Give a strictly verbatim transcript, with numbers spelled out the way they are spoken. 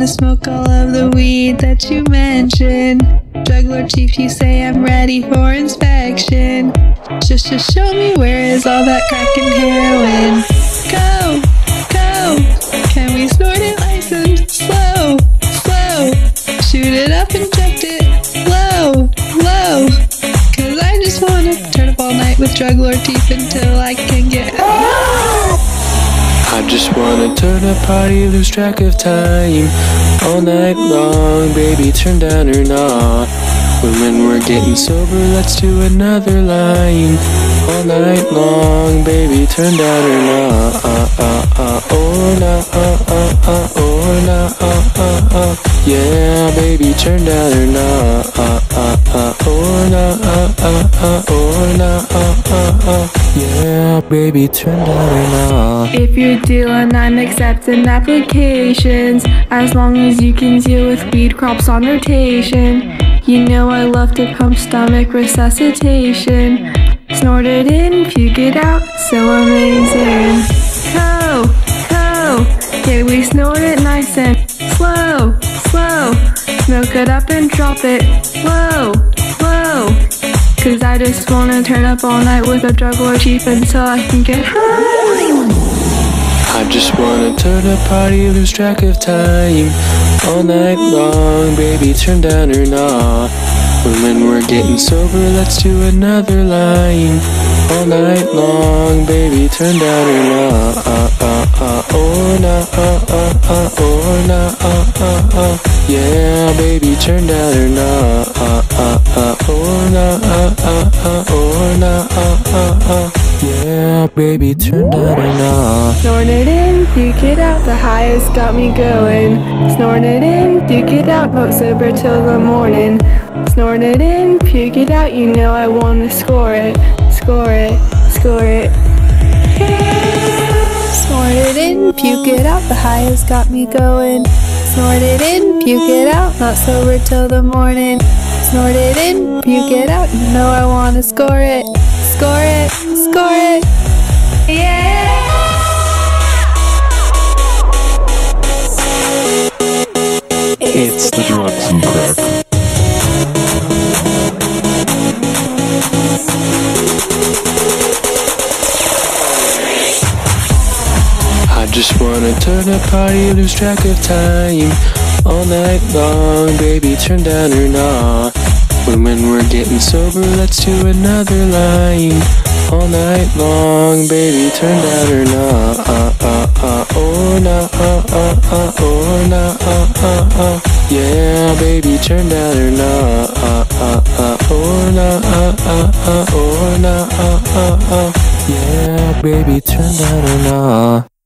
smoke all of the weed that you mentioned. Drug Lord Chief, you say I'm ready for inspection. Just, just show me where is all that crack and heroin. Go, go, can we snort it licensed? Slow, slow, shoot it up, inject it, low, low. Cause I just wanna turn up all night with Drug Lord Chief until I can get I just wanna turn up, party, lose track of time. All night long, baby, turn down or not. When we're getting sober, let's do another line. All night long, baby, turn down or not. Uh, uh, uh, oh, nah, uh, uh, uh, oh, nah, uh, uh, uh. Yeah, baby, turn down or not. Uh, uh, uh, oh, nah, uh, uh, uh, oh, nah, uh, uh, uh. Yeah, baby, turn down or not. If you're dealing, I'm accepting applications, as long as you can deal with weed crops on rotation. You know I love to pump stomach resuscitation. Snort it in, puke it out, so amazing. Co, co, yeah, we snort it nice and slow, slow. Smoke it up and drop it low, low. Cause I just wanna turn up all night with a Drug Lord Chief until I can get high. I just wanna turn up, party, lose track of time. All night long, baby, turn down or not. When we're getting sober, let's do another line. All night long, baby, turn down or not. Uh, uh, uh, oh, nah, uh, uh, uh, oh, nah, uh, uh, uh. Yeah, baby, turn down or not. Uh, uh, uh, oh, nah, uh, uh, uh, oh, nah, uh, uh, uh. Yeah, baby, turn down or not. Snort it in, puke it out, the high has got me going. Snort it in, puke it out, not sober till the morning. Snort it in, puke it out, you know I wanna score it. Score it, score it. Snort it in, puke it out, the high has got me going. Snort it in, puke it out, not sober till the morning. Snort it in, puke it out, you know I wanna score it. Score it, score it. Yeah! It's the drugs and crack. I just wanna turn up, party, lose track of time. All night long, baby, turn down or not. When, when we're getting sober, let's do another line. All night long, baby, turn down or not. Uh, uh, uh, oh, nah, uh, uh, uh, oh, nah, uh, uh, uh. Yeah, baby, turn down or not. Uh, uh, uh, oh, nah, uh, uh, uh, oh, nah, uh, uh, uh. Yeah, baby, turn down or not.